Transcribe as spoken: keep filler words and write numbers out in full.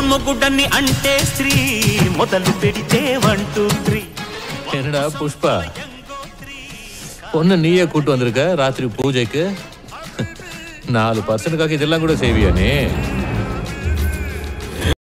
మొగుడని అంటే స్త్రీ మొదలు పెడితే వన్ టూ త్రీ. என்னடா புஷ்பா, பொண்ணு நீயே கூட்டு வந்திருக்க ராத்திரி பூஜைக்கு? நாலு பர்சன்டுக்காக இதெல்லாம் கூட செய்வியா நீ?